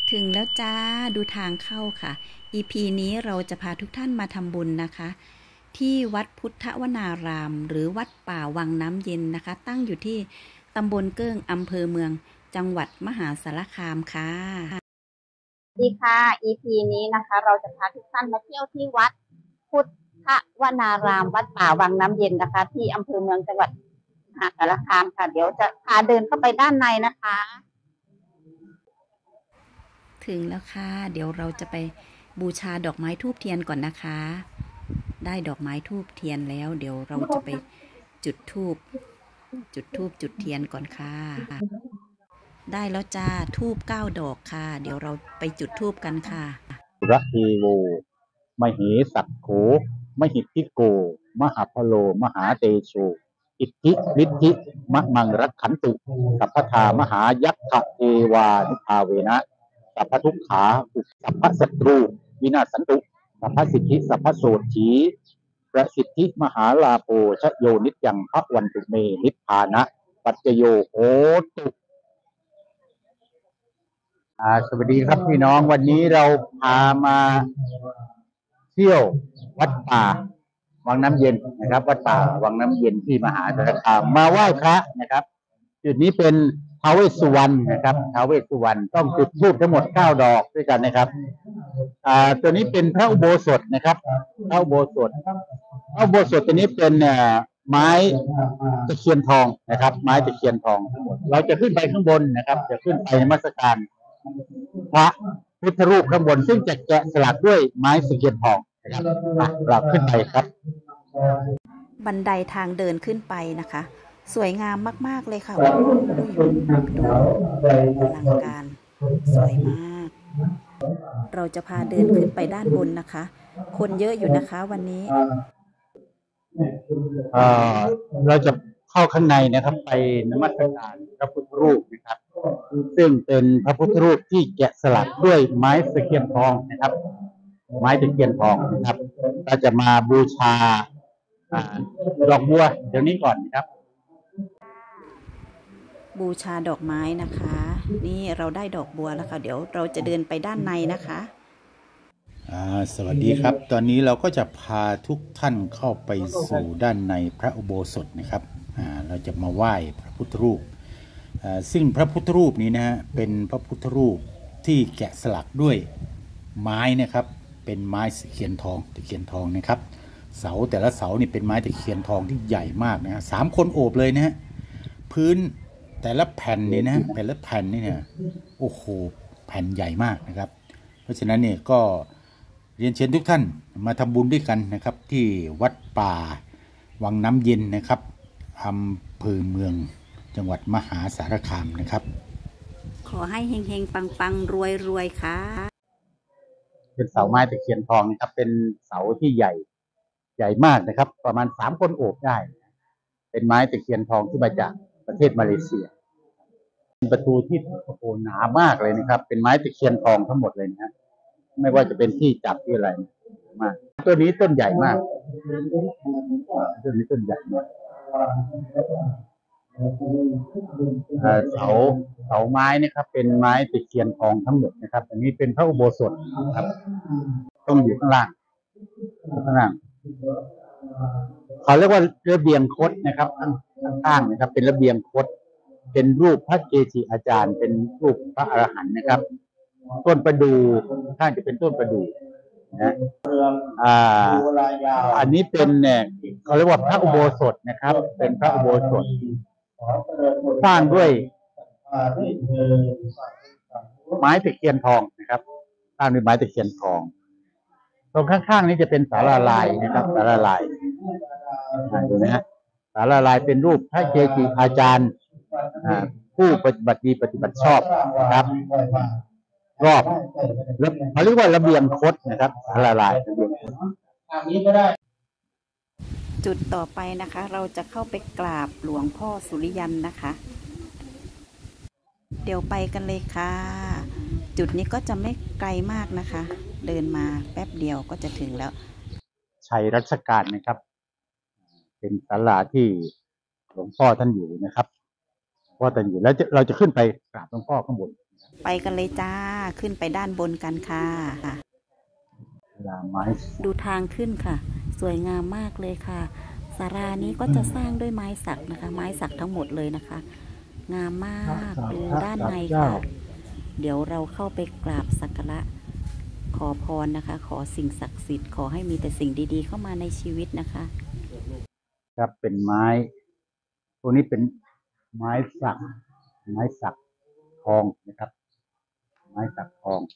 ถึงแล้วจ้าดูทางเข้าค่ะ EP นี้เราจะพาทุกท่านมาทำบุญนะคะ ที่วัดพุทธวนารามหรือวัดป่าวังน้ำเย็นนะคะ ตั้งอยู่ที่ตำบลเกิ้งอำเภอเมืองจังหวัดมหาสารคามค่ะสวัสดีค่ะ EP นี้นะคะ เราจะพาทุกท่านมาเที่ยวที่วัดพุทธวนารามวัดป่าวังน้ำเย็นนะคะ ที่อำเภอเมืองจังหวัดมหาสารคามค่ะ เดี๋ยวจะพาเดินเข้าไปด้านในนะคะถึงแล้วค่ะเดี๋ยวเราจะไปบูชาดอกไม้ธูปเทียนก่อนนะคะ ได้ดอกไม้ธูปเทียนแล้ว เดี๋ยวเราจะไปจุดธูปจุดเทียนก่อนค่ะได้แล้วจ้าธูป9 ดอกค่ะเดี๋ยวเราไปจุดธูปกันค่ะระเทโวมเหสักโขมหิทธิโกมหาพโลมหาเตโชอิทธิฤทธิมะมังรักขันตุสัพพทามหายักขะเทวานุภาเวนะสัพพทุกขาอุสัพพศัตรูวินาศสันตุสัพพสิทธิสัพพโสถีประสิทธิมหาลาโภชโยนิจยังพระวันตุเมนิพพานะปัจจโยโหตุสวัสดีครับพี่น้องวันนี้เราพามาเที่ยววัดป่าวังน้ำเย็นนะครับวัดป่าวังน้ำเย็นที่มหาสารคามมาไหว้พระนะครับจุดนี้เป็นท้าวเวสสุวรรณนะครับท้าวเวสสุวรรณต้องจุดธูปทั้งหมด9 ดอกด้วยกันนะครับตัวนี้เป็นพระอุโบสถนะครับพระอุโบสถตัวนี้เป็นไม้ตะเคียนทองนะครับไม้ตะเคียนทองทั้งหมดเราจะขึ้นไปข้างบนนะครับจะขึ้นไปนมัสการพระพุทธรูปข้างบนซึ่งจะแกะสลักด้วยไม้ตะเคียนทองนะครับเราขึ้นไปครับบันไดทางเดินขึ้นไปนะคะสวยงามมากๆเลยค่ะดูอลังการสวยมากเราจะพาเดินขึ้นไปด้านบนนะคะคนเยอะอยู่นะคะวันนี้เราจะเข้าข้างในนะครับไปนมัสการพระพุทธรูปนะครับซึ่งเป็นพระพุทธรูปที่แกะสลักด้วยไม้ตะเคียนทองนะครับไม้ตะเคียนทองนะครับเราจะมาบูชาดอกบัวเดี๋ยวนี้ก่อนนะครับบูชาดอกไม้นะคะนี่เราได้ดอกบัวแล้วค่ะเดี๋ยวเราจะเดินไปด้านในนะคะสวัสดีครับตอนนี้เราก็จะพาทุกท่านเข้าไปสู่ด้านในพระอุโบสถนะครับเราจะมาไหว้พระพุทธรูปซึ่งพระพุทธรูปนี้นะฮะเป็นพระพุทธรูปที่แกะสลักด้วยไม้นะครับเป็นไม้ตะเคียนทองนะครับเสาแต่ละเสานี่เป็นไม้ตะเคียนทองที่ใหญ่มากนะฮะ3 คนโอบเลยนะฮะพื้นแต่ละแผ่นนี่นะแต่ละแผ่นนี่เนี่ยโอ้โหแผ่นใหญ่มากนะครับเพราะฉะนั้นเนี่ยก็เรียนเชิญทุกท่านมาทำบุญด้วยกันนะครับที่วัดป่าวังน้ำเย็นนะครับอำเภอเมืองจังหวัดมหาสารคามนะครับขอให้เฮงๆปังๆรวยๆค่ะเป็นเสาไม้ตะเคียนทองนะครับเป็นเสาที่ใหญ่มากนะครับประมาณ3 คนโอบได้เป็นไม้ตะเคียนทองที่มาจากประเทศมาเลเซียเป็นประตูที่โอ้โหหนามากเลยนะครับเป็นไม้ตะเคียนทองทั้งหมดเลยนะไม่ว่าจะเป็นที่จับที่อะไรมากต้นนี้ต้นใหญ่มากต้นนี้ต้นใหญ่มากเสาไม้นะครับเป็นไม้ตะเคียนทองทั้งหมดนะครับอันนี้เป็นพระอุโบสถครับต้องอยู่ข้างล่างเขาเรียกว่าระเบียงคดนะครับข้างๆนะครับเป็นระเบียงคดเป็นรูปพระเกจิอาจารย์เป็นรูปพระอรหันต์นะครับต้นประดู่ข้างจะเป็นต้นประดู่นะอันนี้เป็นเนี่ยเขาเรียกว่าพระอุโบสถนะครับเป็นพระอุโบสถสร้างด้วยไม้ตะเคียนทองนะครับสร้างด้วยไม้ตะเคียนทองตรงข้างๆนี้จะเป็นศาลาลายนะครับศาลาลายดูนะฮะศาลาลายเป็นรูปพระเกจิอาจารย์ผู้ปฏิบัติดีปฏิบัติชอบนะครับรอบเขาเรียกว่าระเบียงคดนะครับศาลาลายระเบียงคดจุดต่อไปนะคะเราจะเข้าไปกราบหลวงพ่อสุริยันนะคะเดี๋ยวไปกันเลยค่ะจุดนี้ก็จะไม่ไกลมากนะคะเดินมาแป๊บเดียวก็จะถึงแล้วชัยรัชกาลนะครับเป็นศาลาที่หลวงพ่อท่านอยู่นะครับพ่อท่านอยู่แล้วเราจะขึ้นไปกราบหลวงพ่อข้างบนไปกันเลยจ้าขึ้นไปด้านบนกันค่ะดูทางขึ้นค่ะสวยงามมากเลยค่ะศาลานี้ก็จะสร้างด้วยไม้สักนะคะไม้สักทั้งหมดเลยนะคะ งามมากดูด้านในค่ะเดี๋ยวเราเข้าไปกราบสักการะขอพรนะคะขอสิ่งศักดิ์สิทธิ์ขอให้มีแต่สิ่งดีๆเข้ามาในชีวิตนะคะครับเป็นไม้พวกนี้เป็นไม้สักทองนะครับไม้สักทอง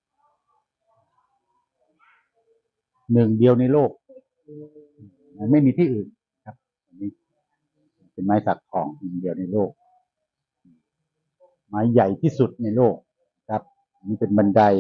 หนึ่งเดียวในโลกไม่มีที่อื่นครับอันนี้เป็นไม้สักทองหนึ่งเดียวในโลกไม้ใหญ่ที่สุดในโลกครับนี่เป็นบันได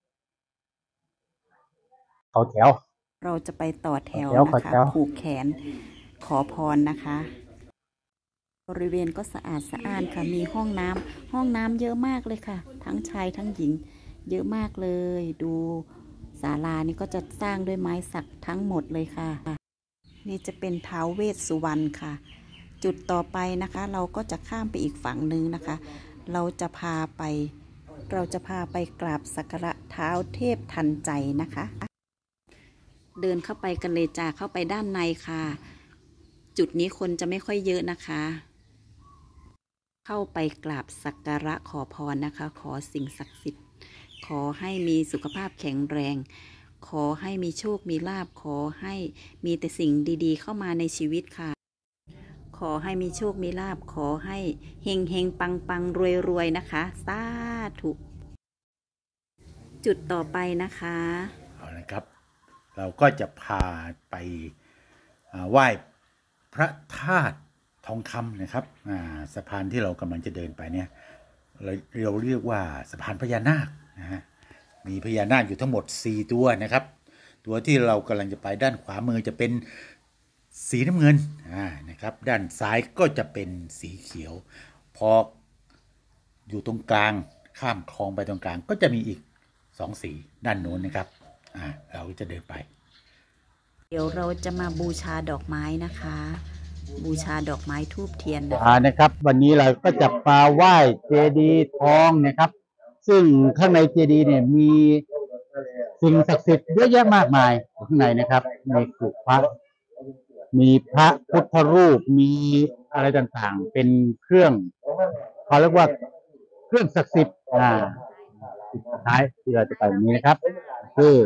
เขาแถวเราจะไปต่อแถวนะคะผูกแขนขอพรนะคะบริเวณก็สะอาดสะอ้านค่ะมีห้องน้ำเยอะมากเลยค่ะทั้งชายทั้งหญิงเยอะมากเลยดูศาลานี่ก็จะสร้างด้วยไม้สักทั้งหมดเลยค่ะนี่จะเป็นท้าวเวสสุวรรณค่ะจุดต่อไปนะคะเราก็จะข้ามไปอีกฝั่งหนึ่งนะคะเราจะพาไปกราบสักการะท้าวเทพทันใจนะคะเดินเข้าไปกันเลยจ้าเข้าไปด้านในค่ะจุดนี้คนจะไม่ค่อยเยอะนะคะเข้าไปกราบสักการะขอพรนะคะขอสิ่งศักดิ์สิทธิ์ขอให้มีสุขภาพแข็งแรงขอให้มีโชคมีลาภขอให้มีแต่สิ่งดีๆเข้ามาในชีวิตค่ะขอให้มีโชคมีลาภขอให้เฮงเฮงปังปังรวยรวยนะคะสาธุจุดต่อไปนะคะเอาละครับเราก็จะพาไปไหว้พระธาตุทองคำนะครับสะพานที่เรากำลังจะเดินไปเนี่ยเราเรียกว่าสะพานพญานาคนะฮะมีพญานาคอยู่ทั้งหมด4ตัวนะครับตัวที่เรากำลังจะไปด้านขวามือจะเป็นสีน้ำเงินนะครับด้านซ้ายก็จะเป็นสีเขียวพออยู่ตรงกลางข้ามคลองไปตรงกลางก็จะมีอีก2สีด้านโน้นนะครับเราจะเดินไปเดี๋ยวเราจะมาบูชาดอกไม้นะคะบูชาดอกไม้ธูปเทียนนะครับวันนี้เราก็จะมาไหว้เจดีย์ทองนะครับซึ่งข้างในเจดีย์เนี่ยมีสิ่งศักดิ์สิทธิ์เยอะแยะมากมายข้างในนะครับมีกุฏพระมีพระพุทธรูปมีอะไรต่างๆเป็นเครื่องเขาเรียกว่าเครื่องศักดิ์สิทธิ์สุดท้ายที่เราจะไปวันนี้นะครับคือ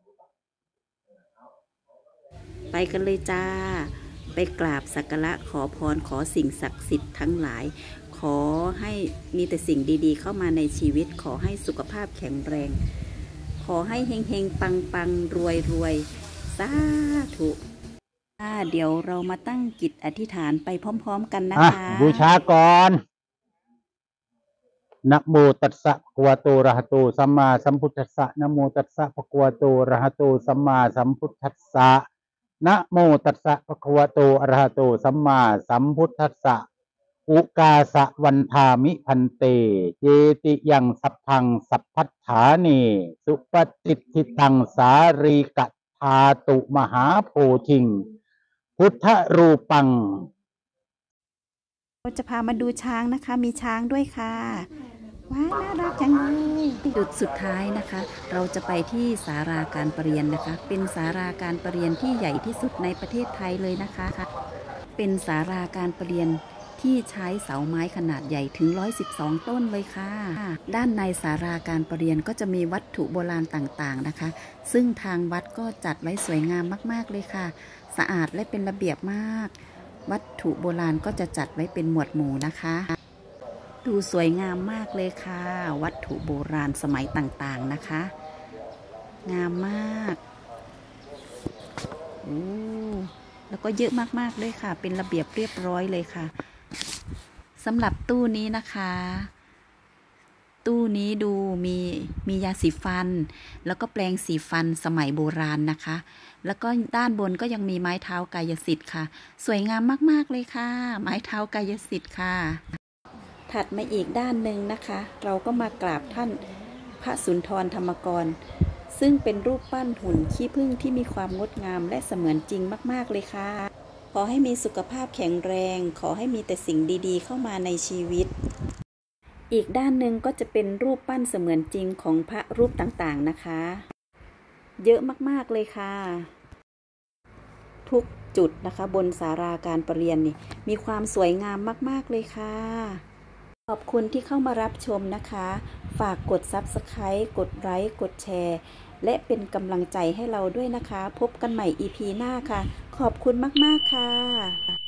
ไปกันเลยจ้าไปกราบสักการะขอพรขอสิ่งศักดิ์สิทธิ์ทั้งหลายขอให้มีแต่สิ่งดีๆเข้ามาในชีวิตขอให้สุขภาพแข็งแรงขอให้เฮงๆปังๆรวยๆสาธุเดี๋ยวเรามาตั้งจิตอธิษฐานไปพร้อมๆกันนะคะบูชาก่อนนะโมตัสสะภะคะวะโตอะระหะโตสัมมาสัมพุทธัสสะนะโมตัสสะภะคะวะโตอะระหะโตสัมมาสัมพุทธัสสะนะโมตัสสะภะคะวะโตอะระหะโตสัมมาสัมพุทธัสสะอุกาสะวันทามิพันเตเจติยังสัพพังสัพพัฏฐานีสุปฏิทิตังสารีกะธาตุมหาโพธิงพุทธรูปังเราจะพามาดูช้างนะคะมีช้างด้วยค่ะว้าวน่ารักจังเลยจุดสุดท้ายนะคะเราจะไปที่ศาลาการประเรียนนะคะเป็นศาลาการประเรียนที่ใหญ่ที่สุดในประเทศไทยเลยนะคะเป็นศาลาการประเรียนที่ใช้เสาไม้ขนาดใหญ่ถึง112ต้นเลยค่ะด้านในศาลาการประเรียนก็จะมีวัตถุโบราณต่างๆนะคะซึ่งทางวัดก็จัดไว้สวยงามมากๆเลยค่ะสะอาดและเป็นระเบียบมากวัตถุโบราณก็จะจัดไว้เป็นหมวดหมู่นะคะดูสวยงามมากเลยค่ะวัตถุโบราณสมัยต่างๆนะคะงามมากโอ้แล้วก็เยอะมากๆเลยค่ะเป็นระเบียบเรียบร้อยเลยค่ะสำหรับตู้นี้นะคะตู้นี้ดูมียาสีฟันแล้วก็แปรงสีฟันสมัยโบราณนะคะแล้วก็ด้านบนก็ยังมีไม้เท้ากายสิทธิ์ค่ะสวยงามมากๆเลยค่ะไม้เท้ากายสิทธิ์ค่ะถัดมาอีกด้านหนึ่งนะคะเราก็มากราบท่านพระสุนทรธรรมกรซึ่งเป็นรูปปั้นหุ่นขี้ผึ้งที่มีความงดงามและเสมือนจริงมากๆเลยค่ะขอให้มีสุขภาพแข็งแรงขอให้มีแต่สิ่งดีๆเข้ามาในชีวิตอีกด้านหนึ่งก็จะเป็นรูปปั้นเสมือนจริงของพระรูปต่างๆนะคะ เยอะมากๆเลยค่ะ ทุกจุดนะคะบนศาลาการประเรียนนี่มีความสวยงามมากๆเลยค่ะ ขอบคุณที่เข้ามารับชมนะคะ ฝากกด Subscribe กดไลค์กดแชร์และเป็นกำลังใจให้เราด้วยนะคะ พบกันใหม่ EP หน้าค่ะ ขอบคุณมากๆค่ะ